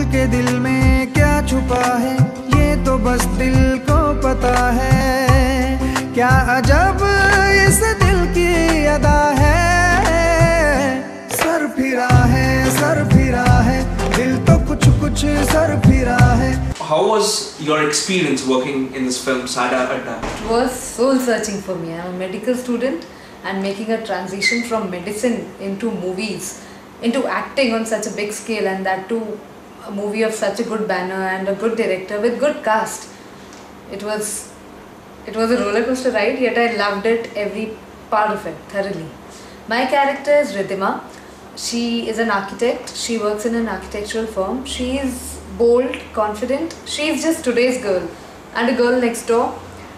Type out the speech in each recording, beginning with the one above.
के दिल में क्या छुपा है ये तो बस दिल को पता है। क्या अजब इस दिल की अदा है, सर फिरा है दिल तो कुछ कुछ सर फिरा है। How was your experience working in this film, Sada Adda? It was soul searching for me. I'm a medical student and making a transition from medicine into movies, into acting on such a big scale, and that too a movie of such a good banner and a good director with good cast. It was a roller coaster ride, yet I loved it, every part of it thoroughly. My character is Ridhima. She is an architect. She works in an architectural firm. She is bold, confident. She is just today's girl, and a girl next door.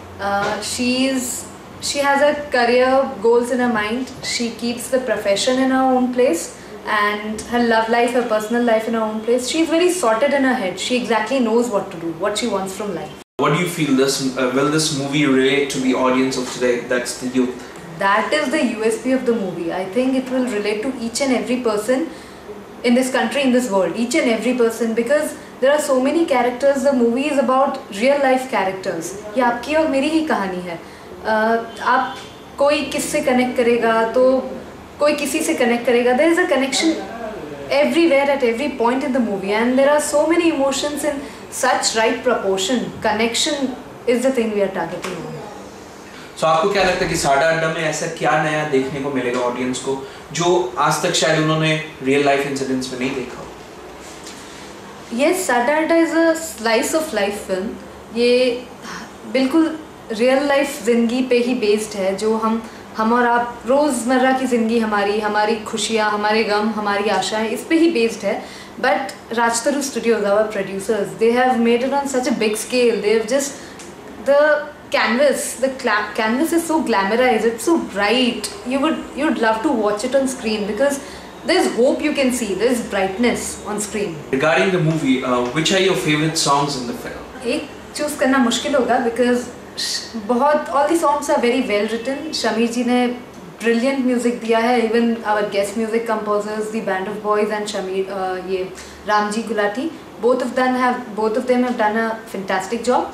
She has her career goals in her mind. She keeps the profession in her own place and her love life, her personal life in her own place. She's very sorted in her head. She exactly knows what to do, what she wants from life. What do you feel will this movie relate to the audience of today, that's the youth? That is the USP of the movie. I think it will relate to each and every person in this country, in this world, each and every person, because there are so many characters. The movie is about real life characters. ये आपकी और मेरी ही कहानी है. आप कोई किससे connect करेगा तो कोई किसी से कनेक्ट करेगा. There is a connection everywhere at every point in the movie, and there are so many emotions in such right proportion. Connection is the thing we are targeting on. So आपको क्या लगता है कि साडा अड्डा में ऐसा क्या नया देखने को मिलेगा ऑडियंस को जो आज तक शायद उन्होंने रियल लाइफ इंसिडेंट्स में नहीं देखा? Yes, साडा अड्डा is a slice of life film. ये बिल्कुल रियल लाइफ जिंदगी पे ही बेस्ड है, जो हम और आप रोज़मर्रा की ज़िंदगी, हमारी खुशियाँ, हमारे गम, हमारी आशाएं, इस पे ही बेस्ड है. But Rajtaru Studios, our producers, they have made it on such a big scale. They have just, the canvas is so glamorized, it's so bright. You'd love to watch it on screen because there's hope you can see, there's brightness on screen. Regarding the movie, which are your favorite songs in the film? एक choose करना मुश्किल होगा because all the songs are very well written. Shamir ji ने brilliant music दिया है. Even our guest music composers, the Band of Boys and Shamir, ये Ramji Gulati, both of them have done a fantastic job.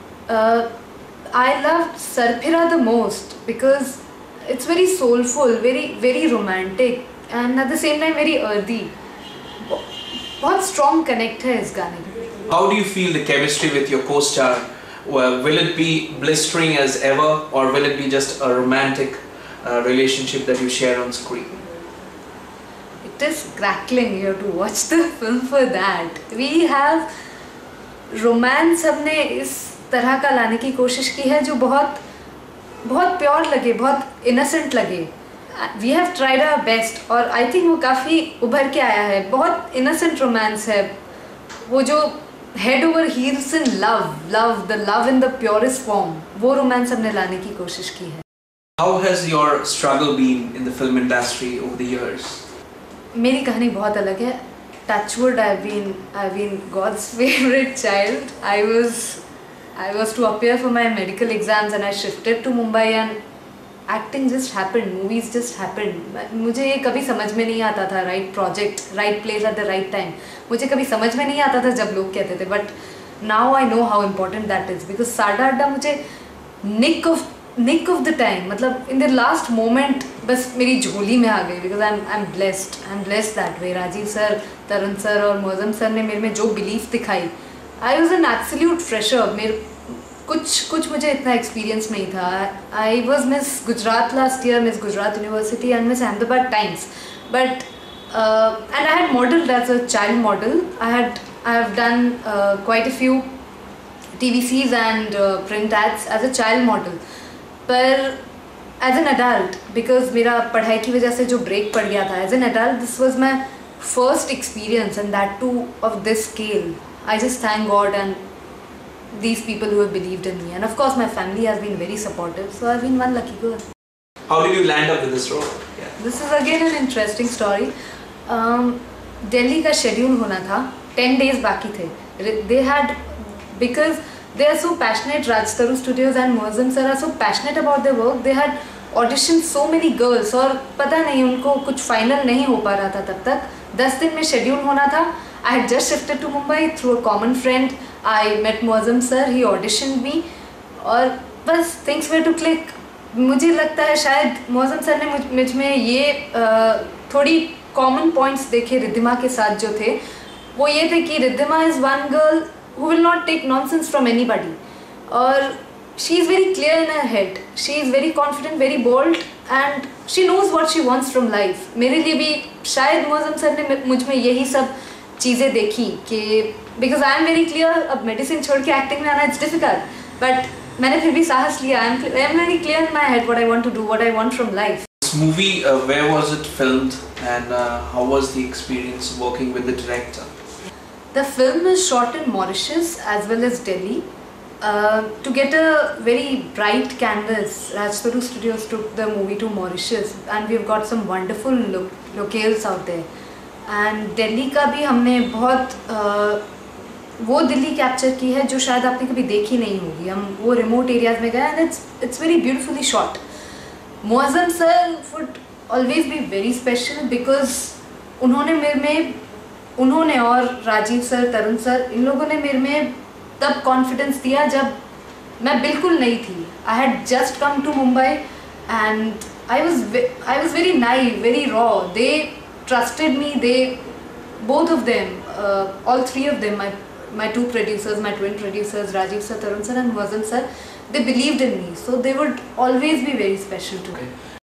I loved Sarphira the most because it's very soulful, very romantic, and at the same time very earthy. बहुत strong connect है इस गाने में. How do you feel the chemistry with your co-star? Will it be blistering as ever, or will it be just a romantic relationship that you share on screen? It is crackling. You have to watch the film for that. We have romance. हमने इस तरह का लाने की कोशिश की है जो बहुत प्योर लगे, बहुत इनोसेंट लगे. We have tried our best और I think वो काफ़ी उभर के आया है. बहुत इनोसेंट रोमांस है, वो जो head over heels in the love in the purest form, वो रोमांस हमने लाने की कोशिश की है. How has your struggle been in the film industry over the years? मेरी कहानी बहुत अलग है. Touchwood, I've been God's favorite child. I was to appear for my medical exams and I shifted to Mumbai and acting just happened, movies just happened. मुझे ये कभी समझ में नहीं आता था, right project, right place at the right time. मुझे कभी समझ में नहीं आता था जब लोग कहते थे, but now I know how important that is because साडा अड्डा मुझे nick of the time, मतलब in the last moment बस मेरी झोली में आ गई because I'm blessed that way. Rajiv sir, Tarun sir और मौजम सर ने मेरे में जो belief दिखाई, I was an absolute fresher. मेरे कुछ मुझे इतना एक्सपीरियंस नहीं था. I was Miss Gujarat last year, Miss Gujarat University and Miss Ahmedabad Times, but and I had modeled as a child model. I have done quite a few TVCs and print ads as a child model. पर as an adult, because मेरा पढ़ाई की वजह से जो break पड़ गया था, as an adult this was my first experience, and that too of this scale. I just thank God and these people who have believed in me, and of course my family has been very supportive, so I've been one lucky girl. How did you land up with this role? Yeah. This is again an interesting story. Delhi का schedule होना था, 10 days बाकी थे. They had, because they are so passionate, Rajtaru Studios and Muazzam sir are so passionate about their work, they had auditioned so many girls और पता नहीं उनको कुछ final नहीं हो पा रहा था तब तक. 10 दिन में schedule होना था. I had just shifted to Mumbai through a common friend. I met Muazzam sir, he auditioned me और बस things were to click. मुझे लगता है शायद मुअज़्ज़म सर ने मुझ में ये थोड़ी कॉमन पॉइंट्स देखे रिद्धिमा के साथ जो थे, वो ये थे कि Riddhima is one girl who will not take nonsense from anybody, और she is very clear in her head, she is very confident, very bold and she knows what she wants from life. मेरे लिए भी शायद Muazzam sir ने मुझ में यही सब चीज़ें देखी कि because I am very clear. अब मेडिसिन छोड़ के एक्टिंग में आना इट्स डिफिकल्ट, बट मैंने फिर भी साहस लिया. I am very clear in my head what I want to do, what I want from life. This movie, where was it filmed, and how was the experience working with the director? The film is shot in Mauritius as well as Delhi. To get a very bright canvas, Rajpuru Studios took the movie to Mauritius, and we've got some wonderful locales out there. And Delhi का भी हमने बहुत वो Delhi capture की है जो शायद आपने कभी देखी नहीं होगी. हम वो रिमोट एरियाज में गए and it's very beautifully shot. Moazzam sir would always be very special because उन्होंने और राजीव सर, तरुण सर, इन लोगों ने मेरे में तब कॉन्फिडेंस दिया जब मैं बिल्कुल नहीं थी. I had just come to Mumbai and I was very naive, very raw. They trusted me. They, both of them, all three of them, my two producers, my twin producers, Rajiv sir, Tarun sir and Muazzam sir, they believed in me, so they would always be very special to me.